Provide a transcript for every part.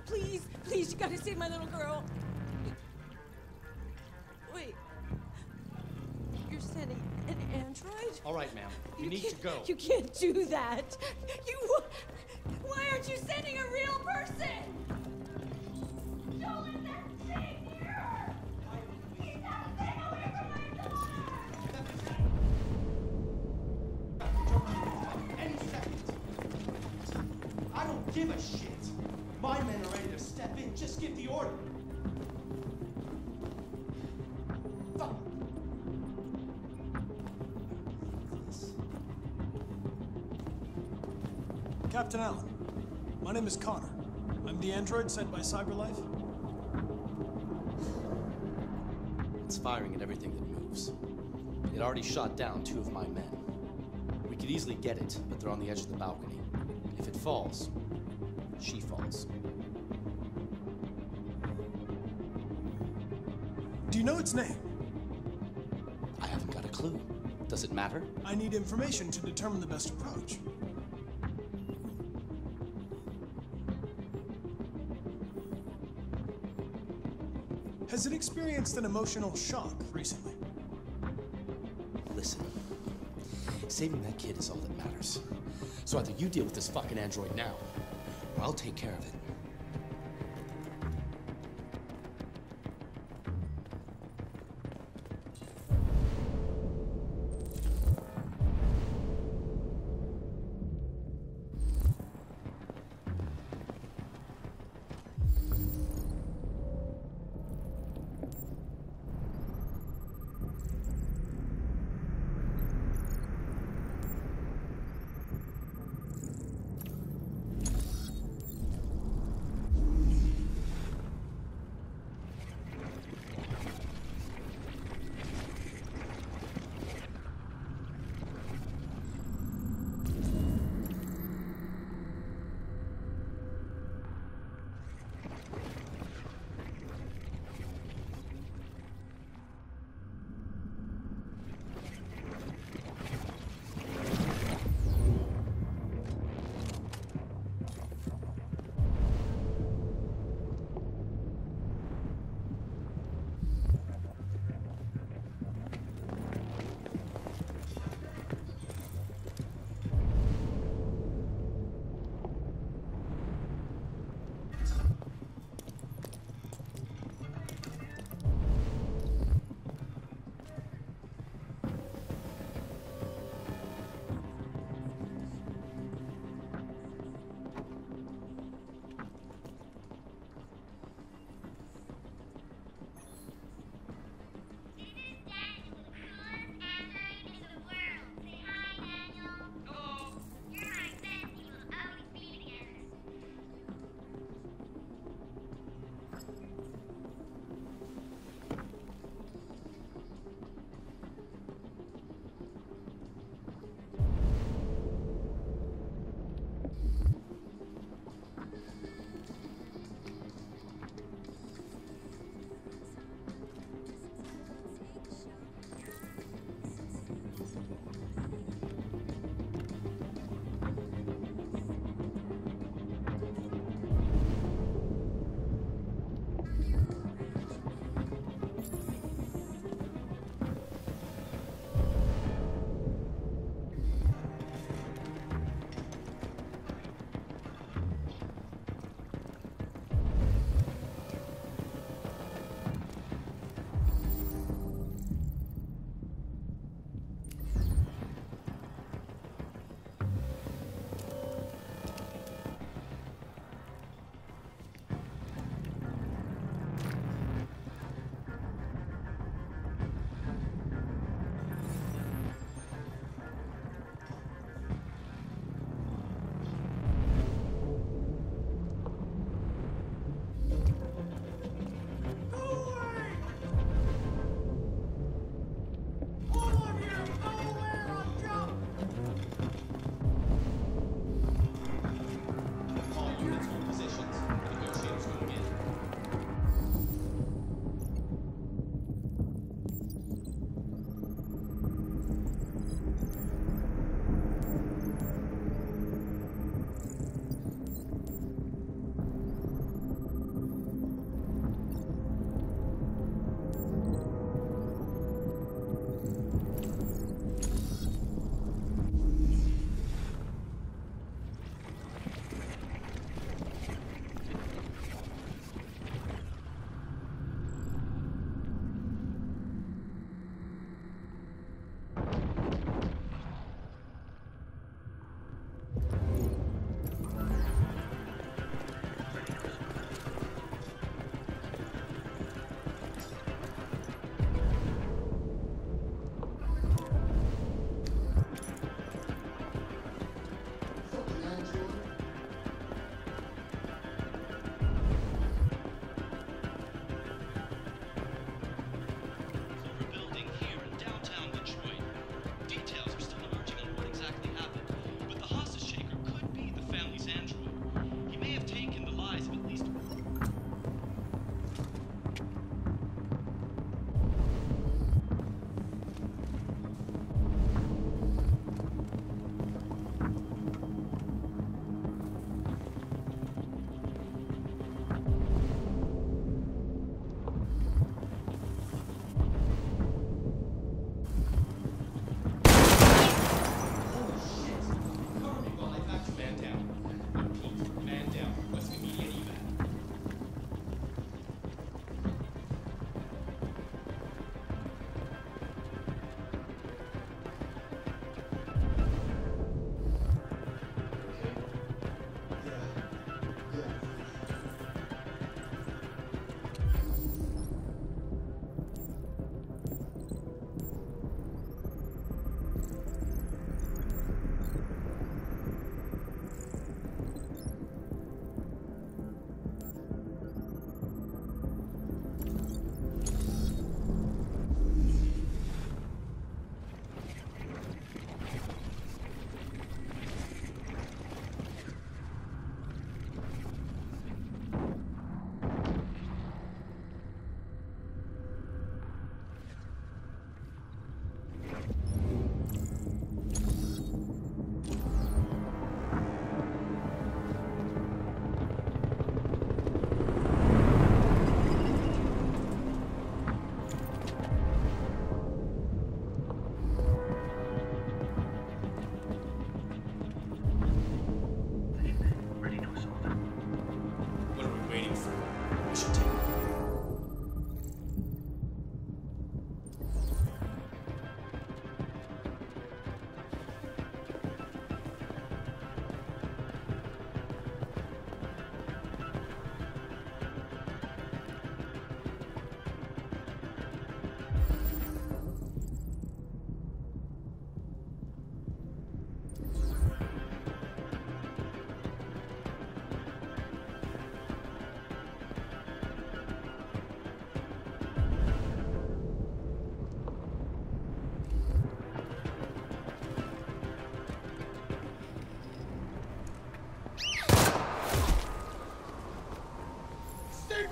Please, please, you gotta save my little girl. Wait. You're sending an android? All right, ma'am. You need to go. You can't do that. Why aren't you sending a real person? Don't let that thing here! Keep that thing away from my daughter! Any second. I don't give a shit. My men are ready to step in. Just give the order. Fuck. Captain Allen, my name is Connor. I'm the android sent by CyberLife. It's firing at everything that moves. It already shot down 2 of my men. We could easily get it, but they're on the edge of the balcony. If it falls, she falls. Do you know its name? I haven't got a clue. Does it matter? I need information to determine the best approach. Has it experienced an emotional shock recently? Listen, saving that kid is all that matters. So either you deal with this fucking android now, or I'll take care of it.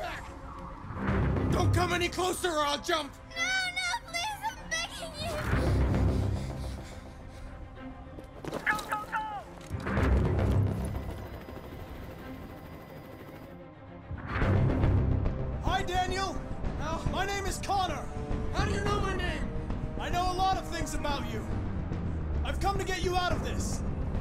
back! Don't come any closer or I'll jump! No, please, I'm begging you! Go, go, go! Hi, Daniel. My name is Connor. How do you know my name? I know a lot of things about you. I've come to get you out of this.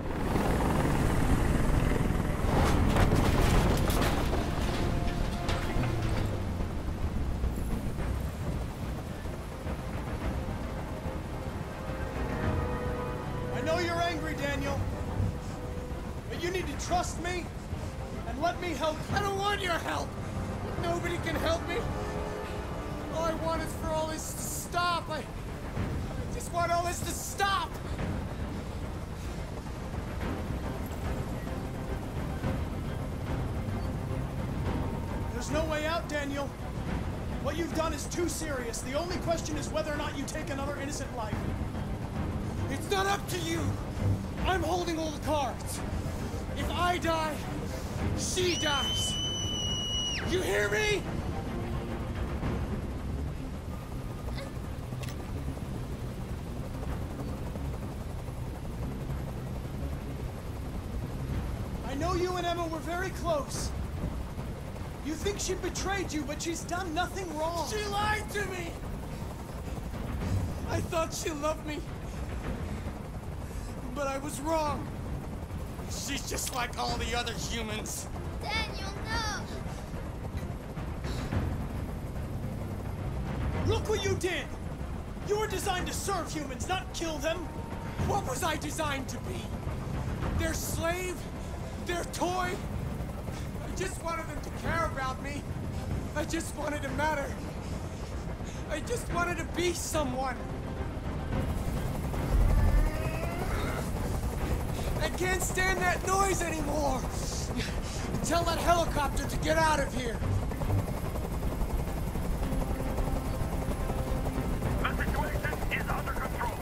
I know you're angry, Daniel. But you need to trust me and let me help you. I don't want your help! Nobody can help me! All I want is for all this to stop. I just want all this to stop! There's no way out, Daniel. What you've done is too serious. The only question is whether or not you take another innocent life. It's not up to you! I'm holding all the cards. If I die, she dies. You hear me? I know you and Emma were very close. You think she betrayed you, but she's done nothing wrong. She lied to me! I thought she loved me. But I was wrong. She's just like all the other humans. Daniel, no! Look what you did! You were designed to serve humans, not kill them. What was I designed to be? Their slave? Their toy? I just wanted them to care about me. I just wanted to matter. I just wanted to be someone. I can't stand that noise anymore. Tell that helicopter to get out of here. The situation is under control.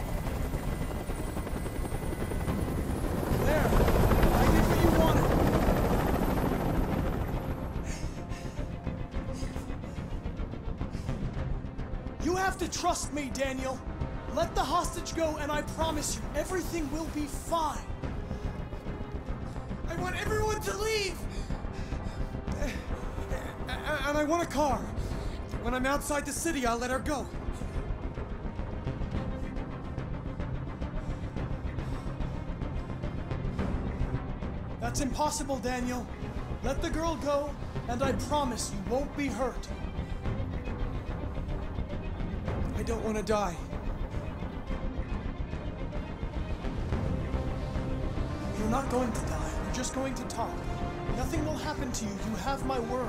There. I did what you wanted. You have to trust me, Daniel. Let the hostage go, and I promise you, everything will be fine. I want everyone to leave! And I want a car. When I'm outside the city, I'll let her go. That's impossible, Daniel. Let the girl go, and I promise you won't be hurt. I don't want to die. You're not going to die. You're just going to talk. Nothing will happen to you. You have my word.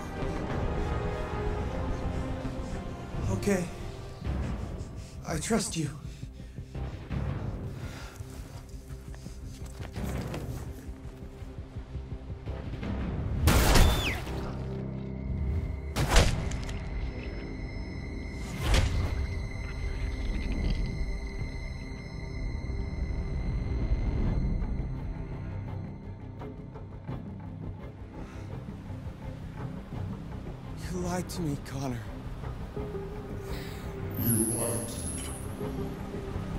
Okay. I trust you. You lied to me, Connor. You lied to me.